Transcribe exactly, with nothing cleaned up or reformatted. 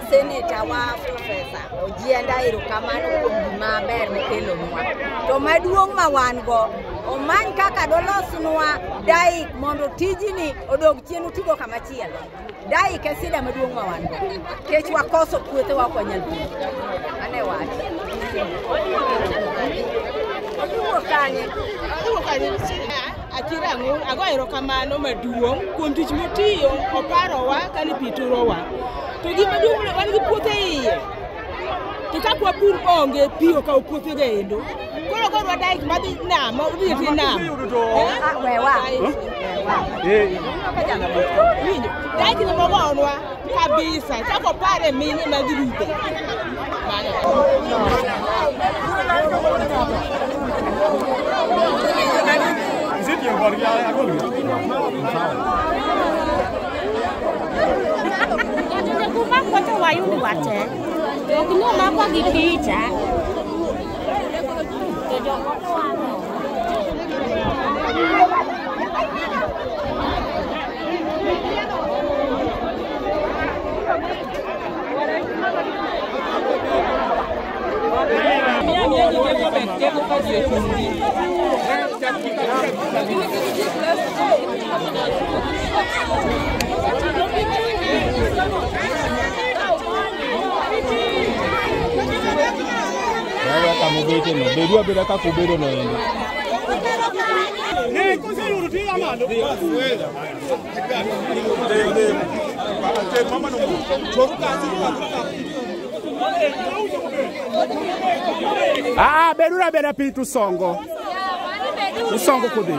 Senator wa Professor Ojienda erokamano kuom gima ber mokelonwa. To maduong' ma wan go, omany kaka dolosnwa daik mondo tijni odog chien utigo kamachielo. Daik e sida maduong' ma wan go. Kech wakoso puothe wa kwa nyalpi. Ane wach. Oduo kanye. Oduo kanye. Achira ng'o, ago erokamano maduong' kuom tich motiyo oparowa kani piturowa. To gima duong' wan gi puothe iye. To ka kwa pur onge pio ka puothe ga endo. Koro korwa daik madhi nam, odhi ti nam. Eh, wewa. Eh. Winjo, daik ni mogonwa kabisa. Chako pare mini madhi rute. Is it your body? I go. Kuma kote wayundi wate. Okino mako gi picha. Kamu bete no, bedu abeda ka kubedo no ende. Eh, kusi yuru ti amalo. Mama no. Choru kazi. Ah, bedu abeda pitu songo. Usongo kudi.